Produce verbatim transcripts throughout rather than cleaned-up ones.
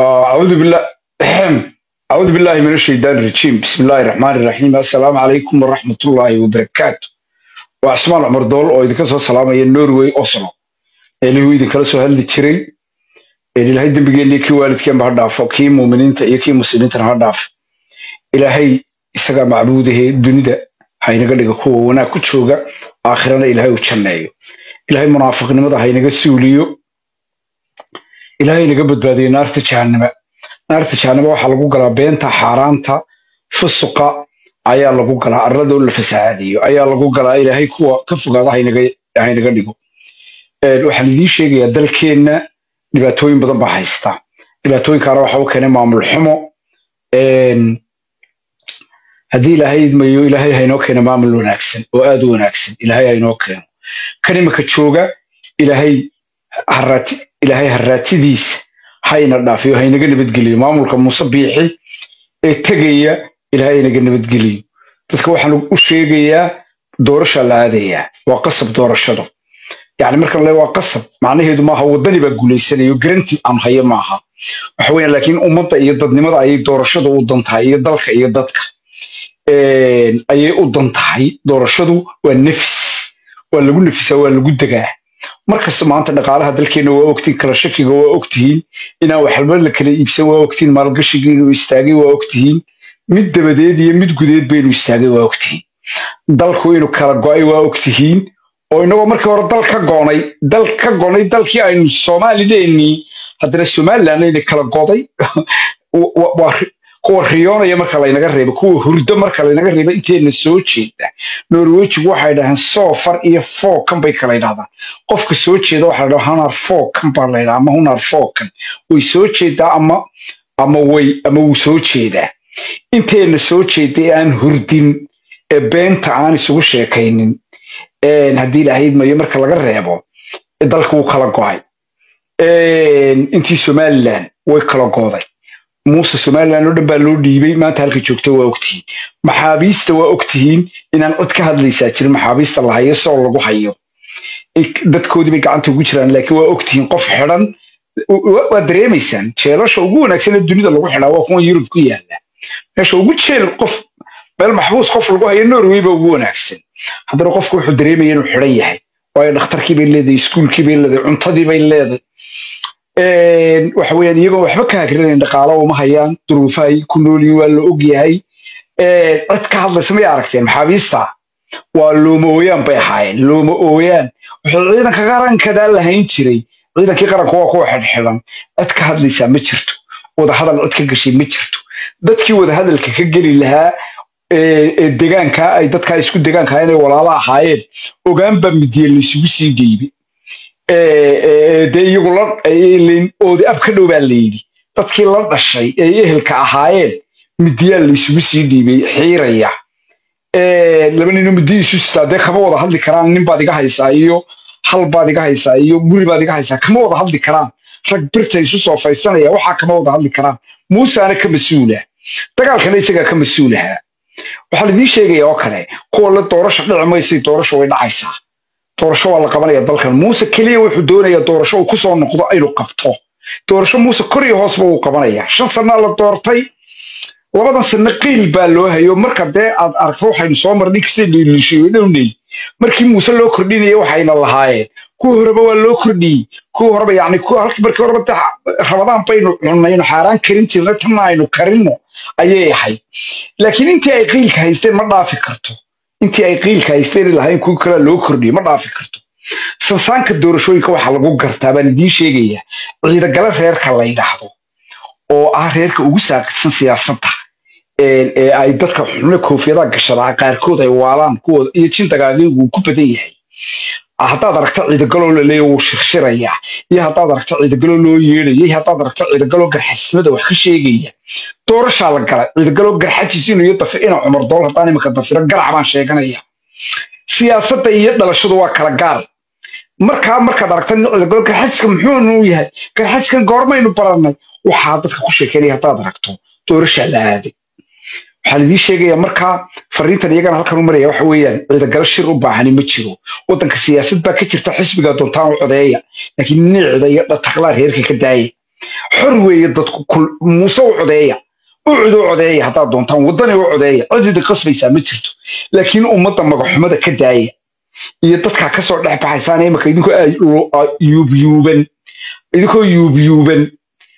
أعوذ بالله أعوذ بالله من الشيطان الرجيم بسم الله الرحمن الرحيم السلام عليكم ورحمة الله وبركاته وعثمان عمر دول oo idinka soo salaamaya Norway Oslo ee uu idinka soo hadli jiray ee ilaahay dambigeena kii waalidkeen ba dhaafo kii muuminiinta iyo kii muslimiinta ha dhaafo ilaahay isaga macbuudahay dunida haynaga dhigo kuwa wanaag ku jooga aakhirana ilaahay u janneeyo ilaahay munaafiqnimada haynaga suuliyo ilaahay naga badbaadiyo naarta jahannama naarta jahannama waxa lagu galaa beenta xaaraanta fusuqa ayaa lagu galaa arrada la fasaadiyo ayaa lagu galaa ilaahay kuwa ka fogaada haynaga haynaga dhigo ee waxaan idin sheegayaa dalkeena dhibaatooyin badan baa haysta dhibaatooyinkaana waxa uu keenay maamul xumo een hadii ilaahay idmayo ilaahay haynoo keeno maamul wanaagsan oo aad u wanaagsan ilaahay haynoo keeno kalimaka jooga ilaahay harati ilaahay haratidiis hayna dhaafiyo haynaga nabadgeliyo maamulka Muuse Biixi ee tagaya ilaahay inaga nabadgeliyo dadka waxaan u sheegayaa doorasho la aadaya waa qasab doorashada يعني markan la waa qasab macnaheedu ma aha wadani ba guuleysanayo garanti aan hayo ma aha waxa weeyaan laakiin ummadda iyo dadnimada ay doorashada u dantahay iyo dalka iyo dadka ee ay u dantahay doorashadu waa nafs waa lagu nafisa waa lagu dagaa markaas maanta dhaqaalaha dalkeena waa ogtiin kala shakiga waa ogtiin ina wax walba la kala iibsan waa ogtiin maalgashiga inuu istaagay waa ogtiin mid dabadeed iyo mid gudeed baynu istaagay waa ogtiin dalku inuu kala go'ay waa ogtiin oo inagoo markii hore dal ka goonay dal ka goonay dalkii aynu Soomaalideeni haddana Soomaaliland ay kala go'day waa kuwa riyoonaya marka la inaga reebo kuwa hurdo marka la inaga reebo inteena soo jeeda Norwaygu waxay dhahaan soo far iyo foo kan bay kala yiraahdaan qofka soo jeeda waxa la dhahaa hanar foo kan baa la yiraahdaa ama hanar foo kan way soo jeedaa ama ama way ama uu soo jeedaa inteena soo jeeday aan hurdin ee beenta aan isugu sheekaynin een hadii ilaahay idmayo marka laga reebo dalku uu kala go'ay een intii Somaliland way kala go'day Muuse Somaliland oo dhanba loo dhiibay maanta halka joogto waa ogtiin maxaabiista waa ogtiin inaan cod ka hadlaysaa jirin maxaabiista la hayo soo lagu hayo dadkoodii bay gacanta ugu jiraan laakiin waa ogtiin qof xiran waa dareemaysaan jeelasha ugu wanaagsan ee dunida lagu xidhaa waa kuwa Yurub ku yaala meesha ugu jeel qof meel maxbuus qof lagu hayo Norway ba ugu wanaagsan haddana qofku wuxuu dareemayaa inuu xiran yahay waayo dhakhtarkii bay leedahay iskuulkii bay leedahay cuntadii bay leedahay een waxa weeyaan iyagoo waxba ka hagraneen dhaqaalaha uma hayaan duruufahay ku noolyihiin waa la og yahay ee cid ka hadlaysa ma aragteen maxaabiista waa looma ooyaan bay ahaayeen looma ooyaan wuxuu ciidanka qaranka lahayn jiray ciidankii qaranka waa kuwa xidhxidhan cid ka hadlaysa ma jirto wada hadal cid ka gashay ma jirto dadkii wada hadalka ka gali lahaa ee deegaanka ay dadka isku deegaanka inay walaalo ahaayeen ogaan ba midiye la isugu sii geeyay ee de iyagu la eelin oo ab ka dhow baa leeydi dadkii la dhashay ee ehelka ahaayeen midiye la isugu sii dhiibay xiiraya ee laba nin midiye isu istaade kama wada hadli karaan nin baad iga haysaa iyo hal baad iga haysaa iyo guri baad iga haysaa kama wada hadli karaan rag birta isu soo faysanaya waxa kama wada hadli karaan Muuse ana ka masuula dagaalkana isaga ka masuulaha waxa la idin sheegay oo kale kuwa la doorasho dhacmaysay doorasho way dhacaysaa doorasho waa la qabanaya dalkan Muuse kaliya wuxuu doonayaa doorasho uu ku soo noqdo inuu qabto doorasho Muuse koriyo hoos buu qabanaya shan sano la doortay labadan sano qiil baa loo hayo marka dee aad aragto waxaynu soo marnay kasii dhiilishay dhawnay markii Muuse loo kordhinayay waxayna lahaayeen kuwa horeba waa loo kordhiyay kuwa horeba yaani kuwa halkii markii horeba Ramadaan baynu cunayno xaaraan karin jirnay tan aynu karino ayay ahay laakiin intii ay qiilka haysteen ma dhaafi karto intii ay qiilka haysteen lahayn ku kala loo kordhiyo ma dhaafi karto sansaanka doorashooyinka waxa lagu gartaa baan idin sheegayaa ciidagala reerka la yiraahdo oo ah reerka ugu saaqidsan siyaasadda ee ay dadka xubno koofiyada gashada qaarkood ay waalaan kuwa iyo jintagaagigu ku badan yahay haddaad aragto ciidagalo la leeyahay uu shirshiraya iyo haddaad aragto ciidagalo loo yeedhay iyo haddaad aragto ciidagalo garxisnimada wax ka sheegaya doorasho la galay ciidagalo garxajiisinu iyo dafir ina Umar Dool hadaan imika dafir garac baan sheeganaya siyaasadda iyo dhalashadu waa kala gaar marka markaad aragto ciidagalo garxajiska muxuu yahay garxajiskan goormaynu baranay waxa dadka ku sheekeynaya haddaad aragto doorasho la aaday waxa la idin sheegaya marka fariintan iyagana halkan u maraya waxa weeyaan ciidagalo shir u baahan ma jiro wadanka siyaasad baa ka jirta xisbiga doontaan u codeeya laakiin nicda iyo dhaqaalaha heerka ka daayay حروي يدتك كل موسى عدية وعدو عدية حتى دونتان ودني وعدية عدد قصب يسامتشرتو لكن أمة مجحمة كداية يدتك كسر لعب حسانة ما كيدكو يوب يوبن يدكو يوب يوبن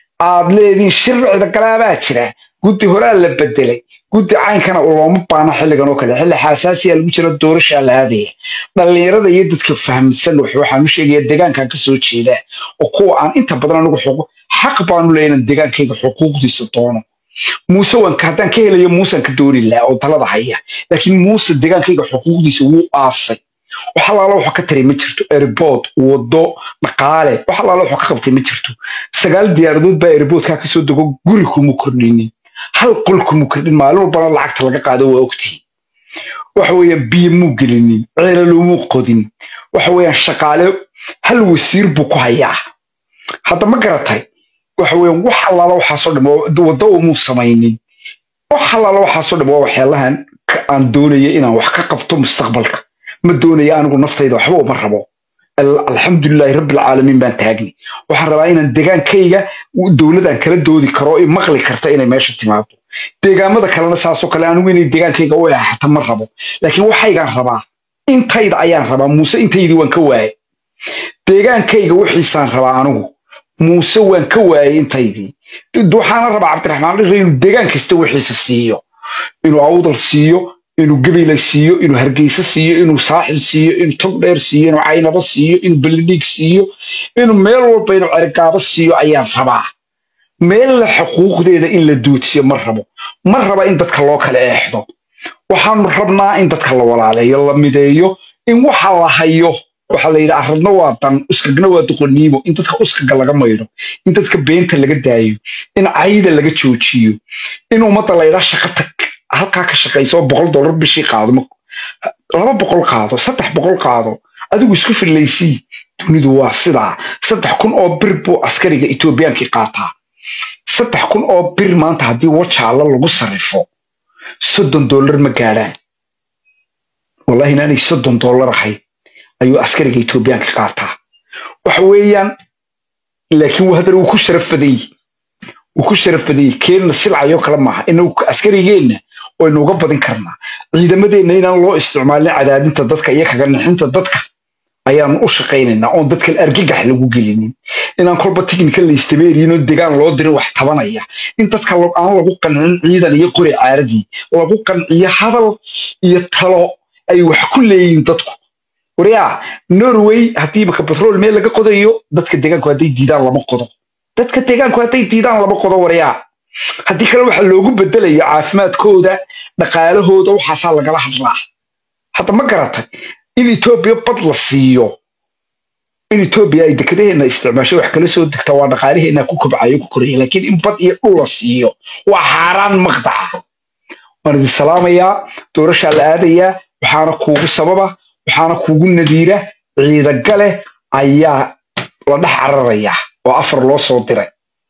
عادلين شرع ذا كلامات شرع قلت هراء اللي بدلي قلت عين كان والله مبانا حل كانوا كذا حل حساسية المشكلة الدورش على هذه اللي يرد يدك فهم السنة وحوحة مش يدقان كان كسوت شيء ده وقوة عن أنت بدنا نقول حقوق حق بانو لين الدقان كي حقوق دي سلطانه موسى وان كهتان كي اللي موسى كدوري الله أو طلب حية لكن موسى الدقان كي حقوق دي سووا قاصي وحلا لو حكى تري مترتو إربوط وضو مقالة وحلا لو حكى قبتي مترتو سجال دياردود بإربوط كاكسود دقو جوركم مكرنين هل قلكم مكرنين معلوم بنا العقد لقى قادوا وقتي وحويا بيمو قلنين غير لومو قدين وحويا الشقالة هل وسير بكو هيا حتى ما قرأتي وحويا وحلا لو حصل وضو مو سماينين وحلا لو حصل وحيالها عن دوني إنا وحكا قبتو مستقبلك مدوني أنا أقول نفطي ذا حبوا مرحبا الحمد لله رب العالمين بان تاجني وحرباين الدجان كيجا ودولة كلا دودي كرائي مغلي كرتين ماشي اجتماعته دجان ماذا كلنا ساسو كلا أنا وين الدجان كيجا ويا حتى مرحبا لكن وحي كان ربا إنت يد عيان ربا موسى إنت يدي وان كواي دجان كيجا وحيسان ربا أنا موسى وان كواي إنت يدي دوحنا ربا عبد الرحمن رين الدجان كستوي حيس السيو إنه عوض السيو إنه قبيلة سيو إنه هرقيسة سيو إنه ساحل سيو إنه تقدر سيو إنه عينة سيو إنه بلديك سيو إنه ميل والبا إنه عرقابة سيو أيام ربا ميل حقوق دي إن لدوت سيو مرحبا مرحبا إن تتكالوك الإحضو وحان مرحبنا إن تتكالو على يلا مدايو إن وحالا حيو وحالا إذا أخرنا وطن أسكقنا واتقل نيمو إن تتكا أسكقا لغا ميرو إن تتكا بينتا لغا دايو إن عايدة لغا تشوتشيو إنه مطا إذا شقتك halkaa ka shaqeyso boqol dollar bishii qaado laba boqol qaado saddex boqol qaado adigu isku filaysii dunidu waa sidaa saddex kun oo bir buu askariga Ethiopia-ka qaataa saddex kun oo bir maanta hadii wajaala lagu sarifo soddon dollar ma gaaraan wallahi inaanay soddon dollar ahay ayuu askariga Ethiopia-ka qaataa waxa weeyaan laakiin uu hadal uu ku sharaf baday uu ku sharaf baday keen silcayo kala maaha inuu askarigeena oo inooga badin karnaa ciidamadeena inaan loo isticmaalin cadaadinta dadka iyo kaga nixinta dadka ayaan u shaqeynaynaa oo dadka argagax lagu gelinin inaan kolba technical istimeeriino deegaan loo dirin wax tabanaya in dadka aan lagu qancin ciidan iyo qori caaradi lagu qanciyo hadal iyo talo ay wax ku leeyihiin dadku wariya Norway hadii baka petrol meel laga qodayo dadka deegaanku haday diidaan lama qodo dadka deegaanku haday diidaan lama qodo wariya haddii kale waxa loogu bedelayo caafimaadkooda dhaqaalahooda waxa saa laga hadlaa hadda ma garatay in Ethiopia bad la siiyo in Ethiopia ay dekedeena isticmaasho wax kala soo degta waa dhaqaalaheena ku kobcayo ku koriyo laakiin in bad iyo dhul la siiyo waa xaraan maqdaca waan idin salaamayaa doorasha la aadaya waxaana kuugu sababa waxaana kuugu nadiira ciida gale ayaa la dhax cararaya oo afar loo soo diray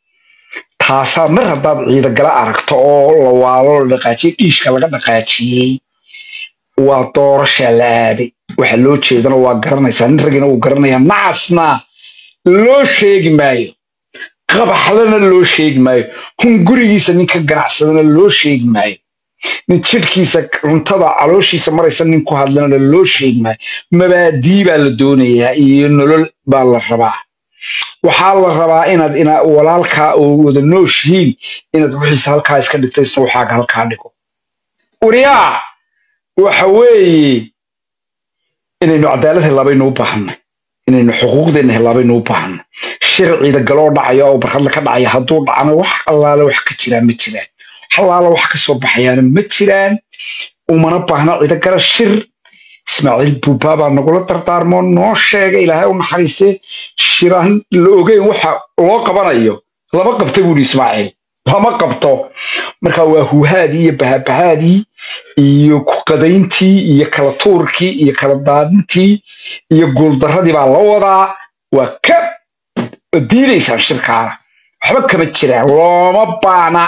taasa mar haddaad ciida gala aragto oo la waalo la dhaqaajiyay dhiishka laga dhaqaajiyay waa doorasha la aaday waxa loo jeedana waa garanaysaa nin ragina uu garanaya nacasna loo sheegi maayo qabaxdana loo sheegi maayo hungurigiisa ninka ganacsadana loo sheegi maayo nin jidhkiisa cuntada calooshiisa maraysa nin ku hadlana loo sheegi maayo mabaadii baa la doonayaa iyo nolol baa la rabaa waxaa la rabaa inaad ina walaalka oo wada nooshiin inaad wixiisa halkaa iska dhigtaysto waxaaga halkaa dhigo wariyaa waxa weeye inaynu cadaalad helabaynu u baahanay inaynu xuquuqdeena helabaynu u baahanay sharciida galoo dhacaya oo barxad ka dhacaya hadduu dhacana wax allaale wax ka jira ma jiraan xalaalo wax ka soo baxayaan ma jiraan umana baahna cida gara shir Ismaaciil Buuba nagula tartaarmo noo sheegay ilaahay u naxariistay shiraan la ogeyn waxa loo qabanayo laba qabtay buu Ismaaciil lama qabto marka waa huhaadii iyo bahabahaadii iyo ku qadayntii iyo kala tuurkii iyo kala daadintii iyo guuldaradii baa la wadaa waa ka diidaysan shirkaana waxba kama jiraan looma baahna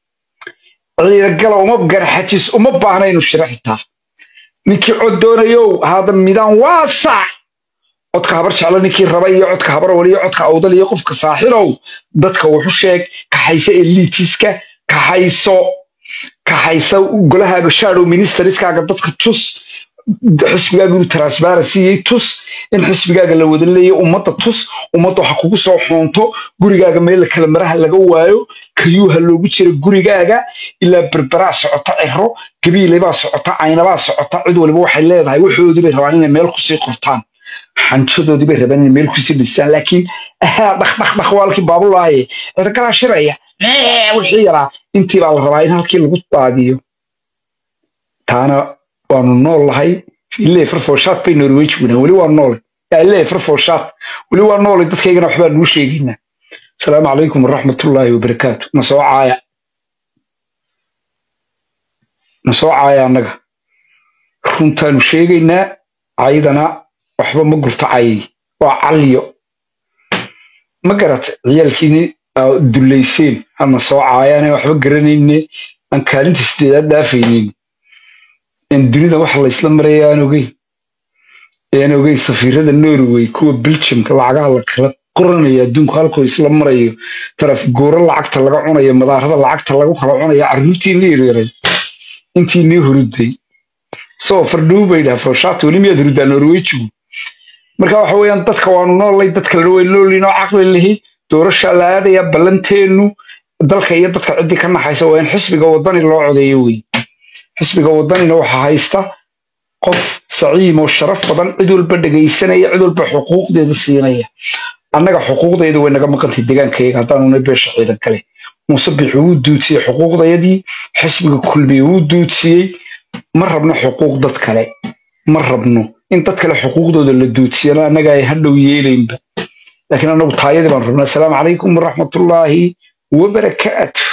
ciida gala uma garxajis uma baahna inuu shiraxitaa ninkii cod doonayo hada midaan waasac codka habar jeclo ninkii raba iyo codka habar waliyo codka awdal iyo qofka saaxirow dadka wuxuu sheeg kaxaysa elitiska kaxayso kaxaysa golahaaga shadow ministerskaaga dadka tus xisbigaaga uu transparency tus in xisbigaaga la wada leeyahay ummadda tus ummadda waxa kugu soo xoonto gurigaaga meel kala maraha laga waayo kayuha loogu jiro gurigaaga ilaa berbera socota ciro gabiile baa socota aynaba socota cid waliba waxay leedahay waxoodii bay rabaan inay meel ku sii qortaan xanjadoodii bay rabaan inay meel ku sii dhisaan laakiin aha dhaq dhaq dhaq walkii baabulaaye erkala shiraya wixii yaraa intii baa la rabaa in halkii lagu daadiyo taana waanu nool lahay ilaa farfooshaad bay Norway joognaa wali waa nool ilaa farfooshaad wali waa nool dadkeena waxba noo sheegina السلام عليكم ورحمة الله وبركاته نسوع عايا نسوع عايا نجا كنت نشيجنا عيدنا وحبا مقرط عاي وعليو ما قرأت عيال كيني دوليسين أنا نسوع عايا أنا وحبا قرنيني أن كانت استعداد دافينين إن الدنيا واحد الإسلام ريانو جي يانو جي سفيرة النرويج كوا بلشم كالعجال كلا قرنيا دونك halkoo isla marayo taraf goor lacagta laga cunayo madaarada lacagta lagu kala cunayo arrintii leeyahay intii nii huruday soo fardhuubay dhaafo shaat wali miyad hurudaa Norway marka waxa weeyaan dadka waanu noolay dadka la way loolino aqli leeyahay doorasho laadaya balanteenu dalka iyo dadka cidi ka naxaysa waa in xisbiga wadani loo codeeyo way xisbiga wadanina waxa haysta qof saciim oo sharaf badan cid walba dhageysanaya cid walba xuquuqdeeda siinaya annaga xuquuqdeeda way naga maqantay deegaankayga hadaan una beesha ciidan kale musabix uu duudsiyay xuquuqdeedii xisbiga kulmiye uu duudsiyay ma rabno xuquuq dad kale ma rabno in dad kale xuquuqdooda la duudsiyana annaga ay hadhow yeelaynba laakiin annagu taayadii baan rabnaa assalaamu calaykum waraxmatullaahi wabarakaatuh